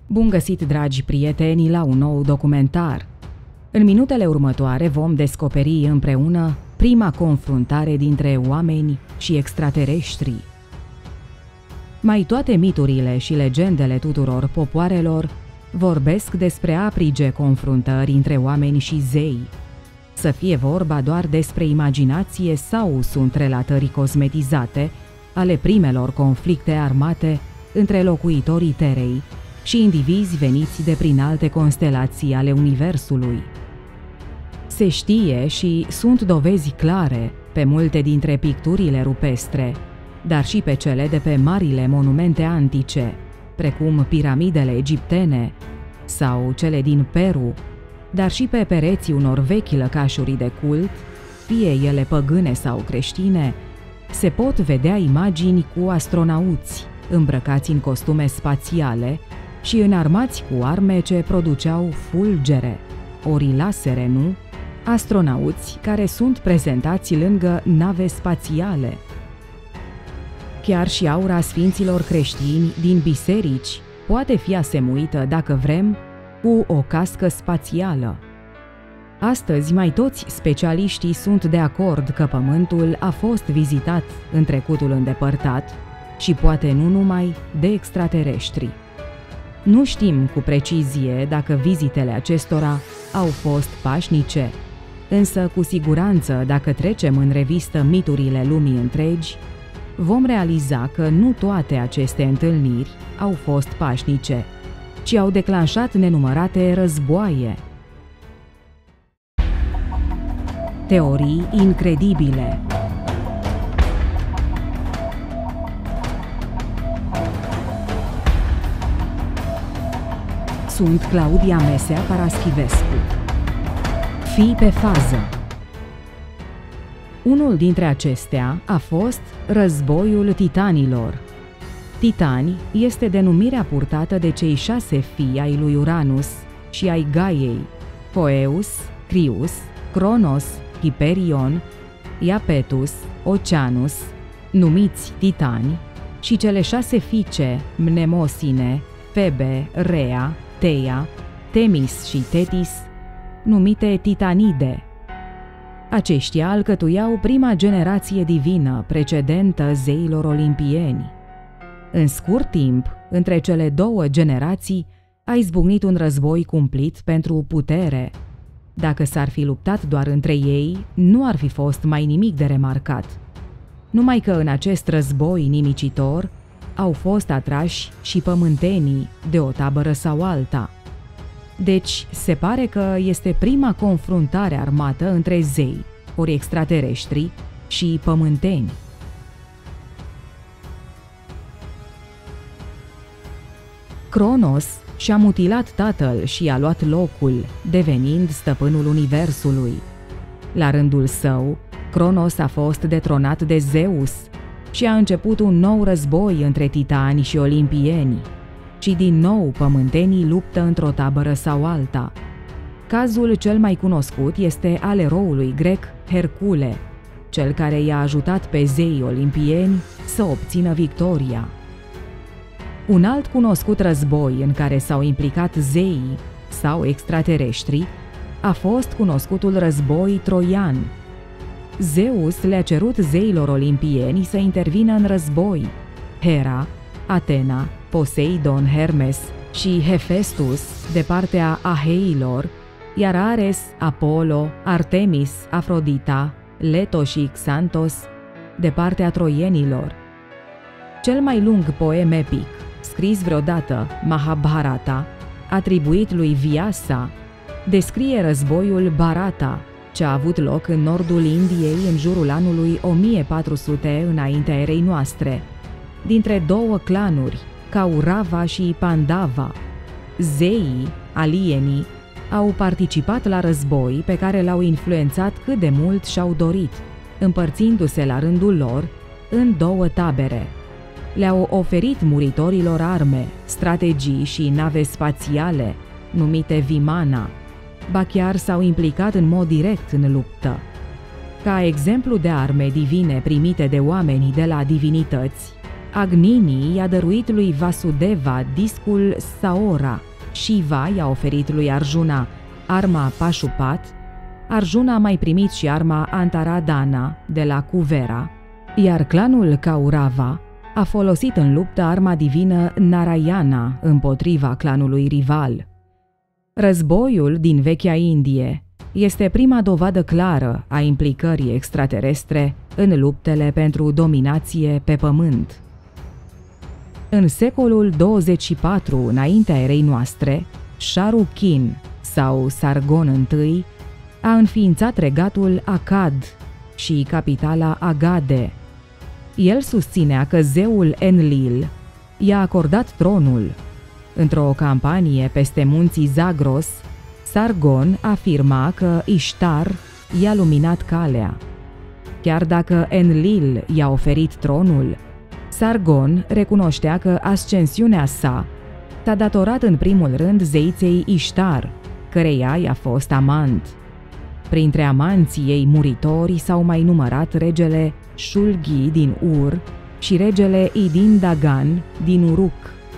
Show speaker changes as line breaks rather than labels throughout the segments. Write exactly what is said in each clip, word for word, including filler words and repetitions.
Bun găsit, dragi prieteni, la un nou documentar! În minutele următoare vom descoperi împreună prima confruntare dintre oameni și extraterestri. Mai toate miturile și legendele tuturor popoarelor vorbesc despre aprige confruntări între oameni și zei. Să fie vorba doar despre imaginație sau sunt relatări cosmetizate ale primelor conflicte armate între locuitorii Terei și indivizi veniți de prin alte constelații ale Universului. Se știe și sunt dovezi clare pe multe dintre picturile rupestre, dar și pe cele de pe marile monumente antice, precum piramidele egiptene sau cele din Peru, dar și pe pereții unor vechi lăcașuri de cult, fie ele păgâne sau creștine, se pot vedea imagini cu astronauți îmbrăcați în costume spațiale și înarmați cu arme ce produceau fulgere, ori lasere, nu? Astronauți care sunt prezentați lângă nave spațiale. Chiar și aura sfinților creștini din biserici poate fi asemuită, dacă vrem, cu o cască spațială. Astăzi, mai toți specialiștii sunt de acord că Pământul a fost vizitat în trecutul îndepărtat și poate nu numai de extraterestri. Nu știm cu precizie dacă vizitele acestora au fost pașnice, însă cu siguranță, dacă trecem în revistă miturile lumii întregi, vom realiza că nu toate aceste întâlniri au fost pașnice, ci au declanșat nenumărate războaie. Teorii incredibile. Sunt Claudia Mesea Paraschivescu. Fii pe fază. Unul dintre acestea a fost Războiul Titanilor. Titani este denumirea purtată de cei șase fii ai lui Uranus și ai Gaiei, Poeus, Crius, Cronos, Hyperion, Iapetus, Oceanus, numiți Titani, și cele șase fiice, Mnemosine, Febe, Rea, Teia, Temis și Tetis, numite Titanide. Aceștia alcătuiau prima generație divină precedentă zeilor olimpieni. În scurt timp, între cele două generații, a izbucnit un război cumplit pentru putere. Dacă s-ar fi luptat doar între ei, nu ar fi fost mai nimic de remarcat. Numai că în acest război nimicitor au fost atrași și pământenii de o tabără sau alta. Deci, se pare că este prima confruntare armată între zei, ori extraterestri, și pământeni. Cronos și-a mutilat tatăl și i-a luat locul, devenind stăpânul Universului. La rândul său, Cronos a fost detronat de Zeus și a început un nou război între titani și olimpieni. Și din nou pământenii luptă într-o tabără sau alta. Cazul cel mai cunoscut este al eroului grec Hercule, cel care i-a ajutat pe zeii olimpieni să obțină victoria. Un alt cunoscut război în care s-au implicat zeii sau extraterestri a fost cunoscutul război troian. Zeus le-a cerut zeilor olimpieni să intervină în război. Hera, Atena, Poseidon, Hermes și Hefestus de partea aheilor, iar Ares, Apollo, Artemis, Afrodita, Leto și Xantos de partea troienilor. Cel mai lung poem epic scris vreodată, Mahabharata, atribuit lui Vyasa, descrie războiul Bharata, ce a avut loc în nordul Indiei în jurul anului o mie patru sute înaintea erei noastre, dintre două clanuri, Kaurava și Pandava. Zeii, alienii, au participat la război pe care l-au influențat cât de mult și-au dorit, împărțindu-se la rândul lor în două tabere. Le-au oferit muritorilor arme, strategii și nave spațiale, numite Vimana, ba chiar s-au implicat în mod direct în luptă. Ca exemplu de arme divine primite de oamenii de la divinități, Agnini i-a dăruit lui Vasudeva discul Saora, Shiva i-a oferit lui Arjuna arma Pashupat, Arjuna a mai primit și arma Antaradana de la Kuvera, iar clanul Kaurava a folosit în luptă arma divină Narayana împotriva clanului rival. Războiul din vechea Indie este prima dovadă clară a implicării extraterestre în luptele pentru dominație pe pământ. În secolul douăzeci și patru înaintea erei noastre, Sharrukin sau Sargon I a înființat regatul Akkad și capitala Agade. El susținea că zeul Enlil i-a acordat tronul. Într-o campanie peste munții Zagros, Sargon afirma că Ishtar i-a luminat calea. Chiar dacă Enlil i-a oferit tronul, Sargon recunoștea că ascensiunea sa s-a datorat în primul rând zeiței Ishtar, căreia i-a fost amant. Printre amanții ei muritori s-au mai numărat regele Shulgi din Ur și regele Idin Dagan din Uruk.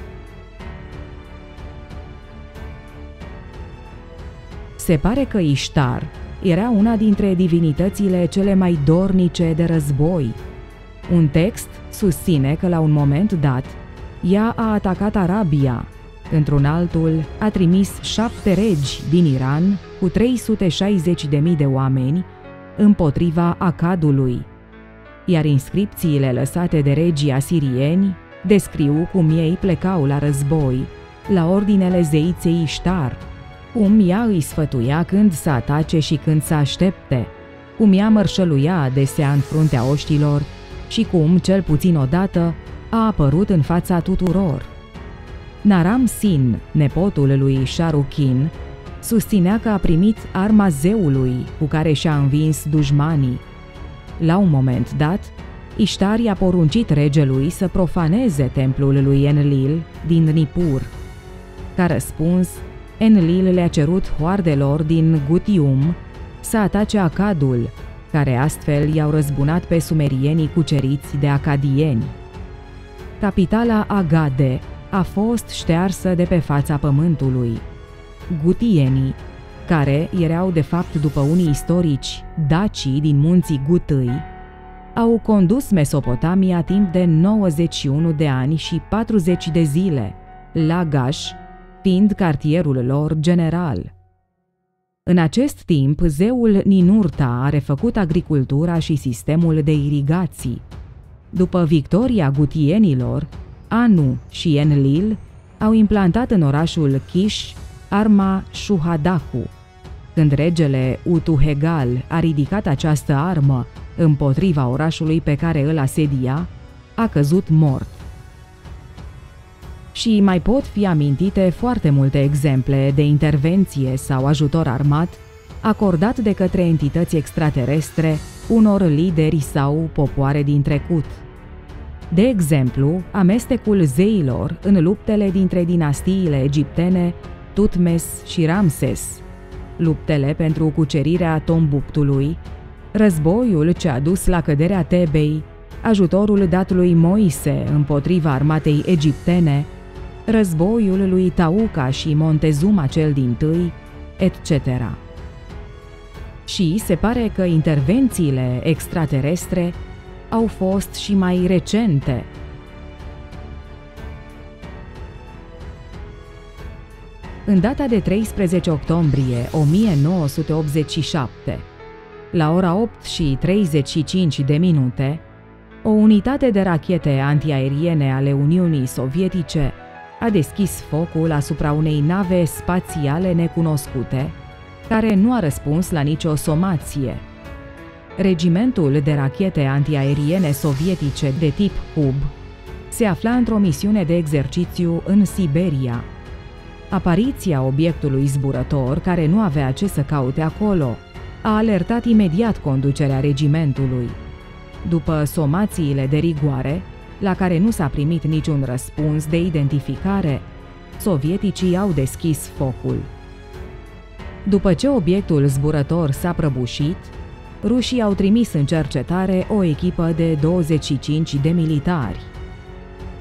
Se pare că Ishtar era una dintre divinitățile cele mai dornice de război. Un text susține că la un moment dat ea a atacat Arabia, într-un altul a trimis șapte regi din Iran cu trei sute șaizeci de mii de oameni împotriva Akkadului, iar inscripțiile lăsate de regii asirieni descriu cum ei plecau la război, la ordinele zeiței Ishtar, cum ea îi sfătuia când să atace și când să aștepte, cum ea mărșăluia adesea în fruntea oștilor și cum, cel puțin odată, a apărut în fața tuturor. Naram Sin, nepotul lui Sharrukin, susținea că a primit arma zeului cu care și-a învins dușmanii. La un moment dat, Ishtar i-a poruncit regelui să profaneze templul lui Enlil din Nippur. Ca răspuns, Enlil le-a cerut hoardelor din Gutium să atace Akkadul, care astfel i-au răzbunat pe sumerienii cuceriți de acadieni. Capitala Agade a fost ștearsă de pe fața pământului. Gutienii, care erau de fapt după unii istorici dacii din munții Gutâi, au condus Mesopotamia timp de nouăzeci și unu de ani și patruzeci de zile, Lagash fiind cartierul lor general. În acest timp, zeul Ninurta a refăcut agricultura și sistemul de irigații. După victoria gutienilor, Anu și Enlil au implantat în orașul Kish arma Shuhadaku. Când regele Utuhegal a ridicat această armă împotriva orașului pe care îl asedia, a căzut mort. Și mai pot fi amintite foarte multe exemple de intervenție sau ajutor armat acordat de către entități extraterestre unor lideri sau popoare din trecut. De exemplu, amestecul zeilor în luptele dintre dinastiile egiptene Tutmes și Ramses, luptele pentru cucerirea Tombuctului, războiul ce a dus la căderea Tebei, ajutorul dat lui Moise împotriva armatei egiptene, războiul lui Tauca și Montezuma cel dintâi, et cetera. Și se pare că intervențiile extraterestre au fost și mai recente. În data de treisprezece octombrie o mie nouă sute optzeci și șapte, la ora opt și treizeci și cinci de minute, o unitate de rachete antiaeriene ale Uniunii Sovietice a deschis focul asupra unei nave spațiale necunoscute, care nu a răspuns la nicio somație. Regimentul de rachete antiaeriene sovietice de tip Kub se afla într-o misiune de exercițiu în Siberia. Apariția obiectului zburător, care nu avea ce să caute acolo, a alertat imediat conducerea regimentului. După somațiile de rigoare, la care nu s-a primit niciun răspuns de identificare, sovieticii au deschis focul. După ce obiectul zburător s-a prăbușit, rușii au trimis în cercetare o echipă de douăzeci și cinci de militari.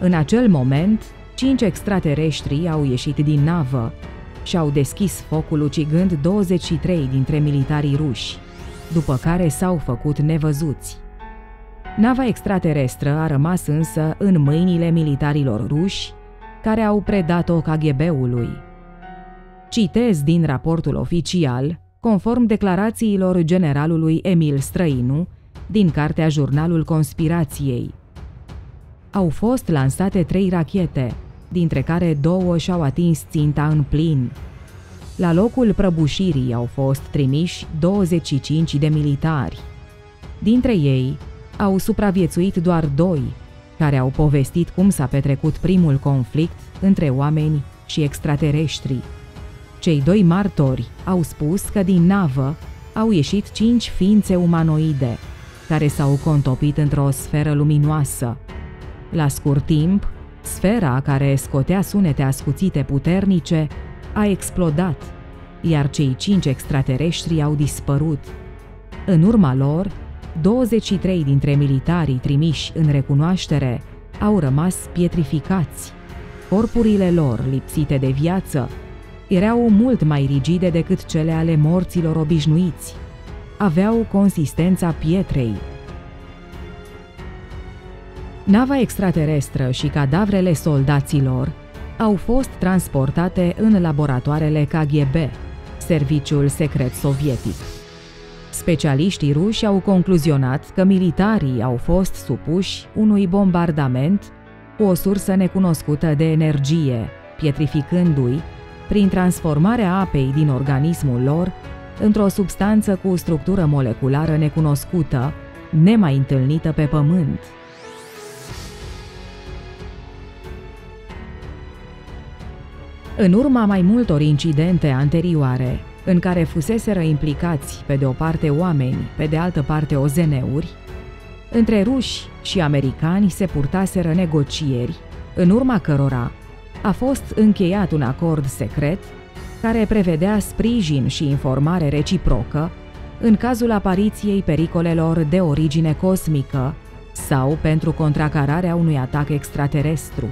În acel moment, cinci extraterestri au ieșit din navă și au deschis focul ucigând douăzeci și trei dintre militarii ruși, după care s-au făcut nevăzuți. Nava extraterestră a rămas însă în mâinile militarilor ruși, care au predat-o K G B-ului. Citez din raportul oficial, conform declarațiilor generalului Emil Străinu, din cartea Jurnalul Conspirației. Au fost lansate trei rachete, dintre care două și-au atins ținta în plin. La locul prăbușirii au fost trimiși douăzeci și cinci de militari. Dintre ei, au supraviețuit doar doi, care au povestit cum s-a petrecut primul conflict între oameni și extraterestri. Cei doi martori au spus că din navă au ieșit cinci ființe umanoide, care s-au contopit într-o sferă luminoasă. La scurt timp, sfera, care scotea sunete ascuțite puternice, a explodat, iar cei cinci extraterestri au dispărut. În urma lor, douăzeci și trei dintre militarii trimiși în recunoaștere au rămas pietrificați. Corpurile lor, lipsite de viață, erau mult mai rigide decât cele ale morților obișnuiți. Aveau consistența pietrei. Nava extraterestră și cadavrele soldaților au fost transportate în laboratoarele K G B, serviciul secret sovietic. Specialiștii ruși au concluzionat că militarii au fost supuși unui bombardament cu o sursă necunoscută de energie, pietrificându-i prin transformarea apei din organismul lor într-o substanță cu structură moleculară necunoscută, nemai întâlnită pe Pământ. În urma mai multor incidente anterioare, în care fuseseră implicați pe de o parte oameni, pe de altă parte O Z N-uri, între ruși și americani se purtaseră negocieri, în urma cărora a fost încheiat un acord secret care prevedea sprijin și informare reciprocă în cazul apariției pericolelor de origine cosmică sau pentru contracararea unui atac extraterestru.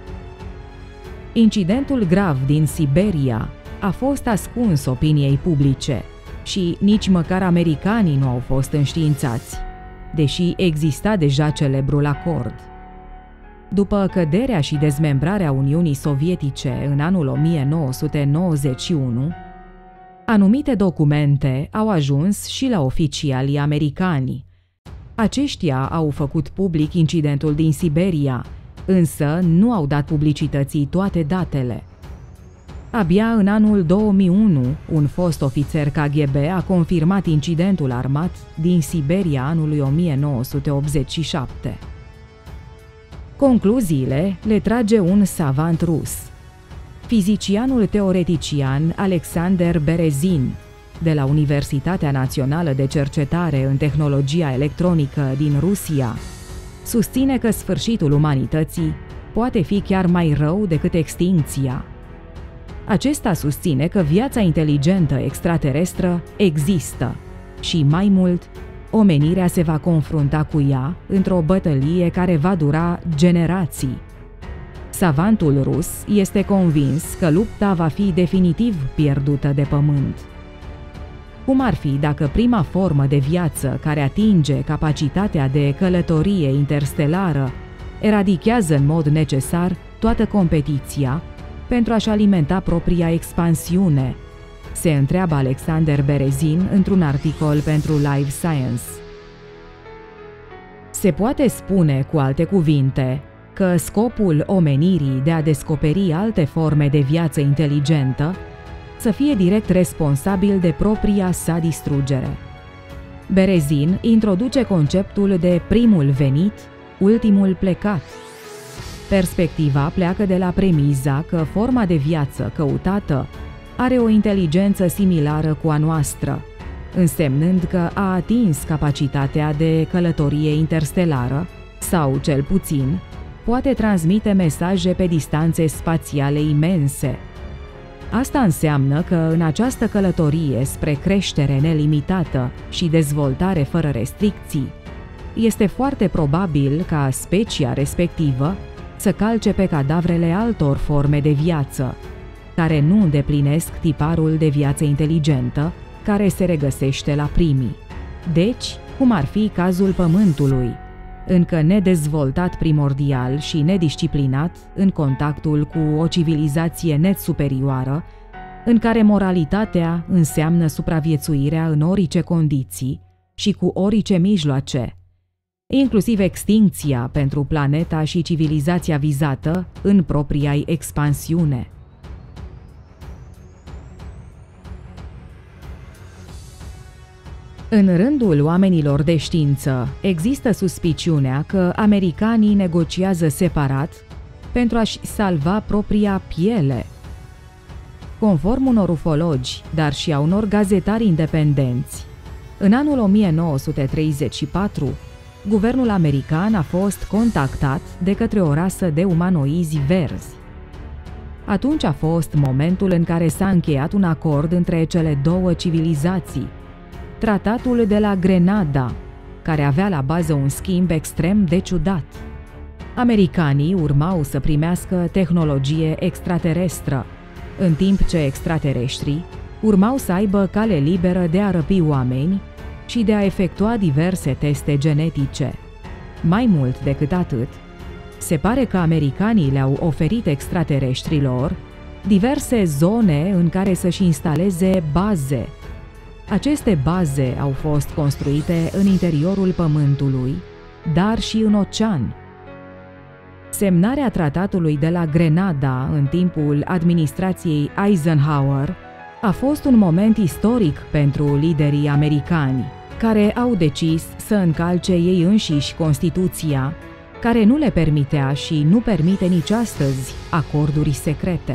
Incidentul grav din Siberia a fost ascuns opiniei publice și nici măcar americanii nu au fost înștiințați, deși exista deja celebrul acord. După căderea și dezmembrarea Uniunii Sovietice în anul o mie nouă sute nouăzeci și unu, anumite documente au ajuns și la oficialii americani. Aceștia au făcut public incidentul din Siberia, însă nu au dat publicității toate datele. Abia în anul două mii unu, un fost ofițer K G B a confirmat incidentul armat din Siberia anului o mie nouă sute optzeci și șapte. Concluziile le trage un savant rus. Fizicianul teoretician Alexander Berezin, de la Universitatea Națională de Cercetare în Tehnologia Electronică din Rusia, susține că sfârșitul umanității poate fi chiar mai rău decât extincția. Acesta susține că viața inteligentă extraterestră există și, mai mult, omenirea se va confrunta cu ea într-o bătălie care va dura generații. Savantul rus este convins că lupta va fi definitiv pierdută de Pământ. Cum ar fi dacă prima formă de viață care atinge capacitatea de călătorie interstelară eradichează în mod necesar toată competiția pentru a-și alimenta propria expansiune? Se întreabă Alexander Berezin într-un articol pentru Live Science. Se poate spune, cu alte cuvinte, că scopul omenirii de a descoperi alte forme de viață inteligentă să fie direct responsabil de propria sa distrugere. Berezin introduce conceptul de primul venit, ultimul plecat. Perspectiva pleacă de la premiza că forma de viață căutată are o inteligență similară cu a noastră, însemnând că a atins capacitatea de călătorie interstelară sau, cel puțin, poate transmite mesaje pe distanțe spațiale imense. Asta înseamnă că în această călătorie spre creștere nelimitată și dezvoltare fără restricții, este foarte probabil ca specia respectivă să calce pe cadavrele altor forme de viață, care nu îndeplinesc tiparul de viață inteligentă care se regăsește la primii. Deci, cum ar fi cazul Pământului, încă nedezvoltat primordial și nedisciplinat în contactul cu o civilizație net superioară, în care moralitatea înseamnă supraviețuirea în orice condiții și cu orice mijloace, inclusiv extincția pentru planeta și civilizația vizată în propria-i expansiune. În rândul oamenilor de știință există suspiciunea că americanii negociază separat pentru a-și salva propria piele. Conform unor ufologi, dar și a unor gazetari independenți, în anul o mie nouă sute treizeci și patru, guvernul american a fost contactat de către o rasă de umanoizi verzi. Atunci a fost momentul în care s-a încheiat un acord între cele două civilizații, Tratatul de la Grenada, care avea la bază un schimb extrem de ciudat. Americanii urmau să primească tehnologie extraterestră, în timp ce extraterestrii urmau să aibă cale liberă de a răpi oameni și de a efectua diverse teste genetice. Mai mult decât atât, se pare că americanii le-au oferit extraterestrilor diverse zone în care să-și instaleze baze. Aceste baze au fost construite în interiorul Pământului, dar și în ocean. Semnarea tratatului de la Grenada în timpul administrației Eisenhower a fost un moment istoric pentru liderii americani, care au decis să încalce ei înșiși Constituția, care nu le permitea și nu permite nici astăzi acorduri secrete.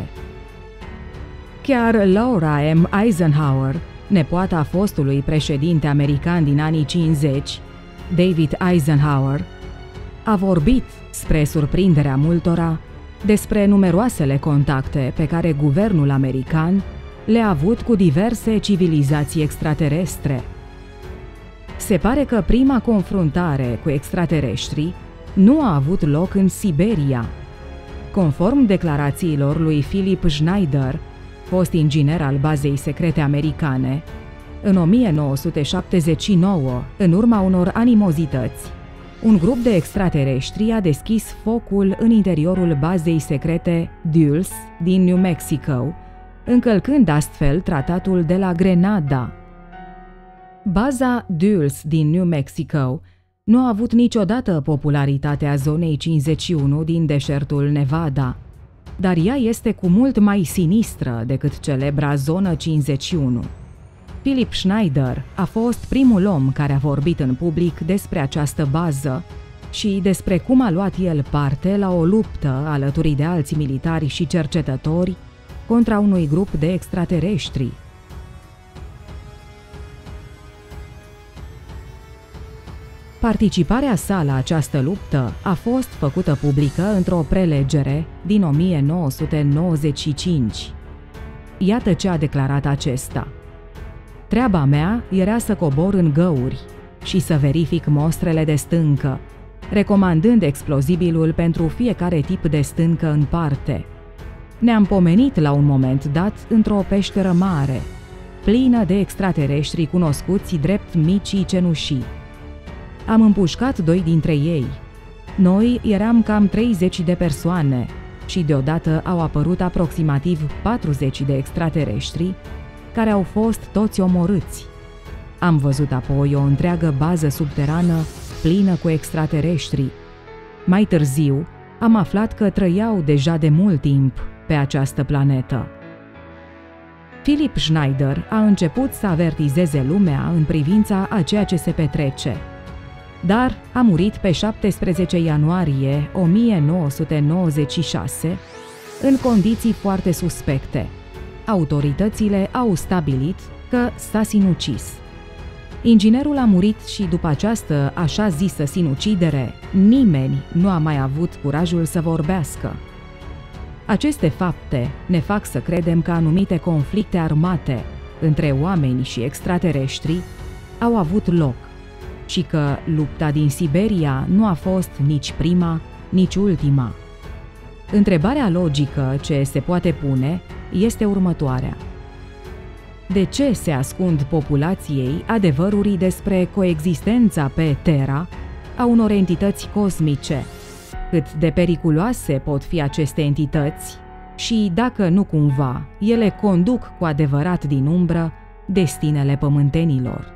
Chiar Laura M. Eisenhower, nepoata fostului președinte american din anii cincizeci, David Eisenhower, a vorbit, spre surprinderea multora, despre numeroasele contacte pe care guvernul american le-a avut cu diverse civilizații extraterestre. Se pare că prima confruntare cu extraterestrii nu a avut loc în Siberia. Conform declarațiilor lui Philip Schneider, fost inginer al bazei secrete americane, în o mie nouă sute șaptezeci și nouă, în urma unor animozități, un grup de extraterestri a deschis focul în interiorul bazei secrete Dulles din New Mexico, încălcând astfel tratatul de la Grenada. Baza Dulles din New Mexico nu a avut niciodată popularitatea zonei cincizeci și unu din deșertul Nevada, dar ea este cu mult mai sinistră decât celebra zonă cincizeci și unu. Philip Schneider a fost primul om care a vorbit în public despre această bază și despre cum a luat el parte la o luptă alături de alți militari și cercetători contra unui grup de extraterestri. Participarea sa la această luptă a fost făcută publică într-o prelegere din o mie nouă sute nouăzeci și cinci. Iată ce a declarat acesta: "Treaba mea era să cobor în găuri și să verific mostrele de stâncă, recomandând explozibilul pentru fiecare tip de stâncă în parte. Ne-am pomenit la un moment dat într-o peșteră mare, plină de extraterestri cunoscuți drept micii cenușii. Am împușcat doi dintre ei. Noi eram cam treizeci de persoane și deodată au apărut aproximativ patruzeci de extraterestri care au fost toți omorâți. Am văzut apoi o întreagă bază subterană plină cu extraterestri. Mai târziu am aflat că trăiau deja de mult timp pe această planetă." Philip Schneider a început să avertizeze lumea în privința a ceea ce se petrece, dar a murit pe șaptesprezece ianuarie o mie nouă sute nouăzeci și șase în condiții foarte suspecte. Autoritățile au stabilit că s-a sinucis. Inginerul a murit și după această așa zisă sinucidere, nimeni nu a mai avut curajul să vorbească. Aceste fapte ne fac să credem că anumite conflicte armate între oameni și extraterestri au avut loc și că lupta din Siberia nu a fost nici prima, nici ultima. Întrebarea logică ce se poate pune este următoarea. De ce se ascund populației adevăruri despre coexistența pe Terra a unor entități cosmice? Cât de periculoase pot fi aceste entități și, dacă nu cumva, ele conduc cu adevărat din umbră destinele pământenilor?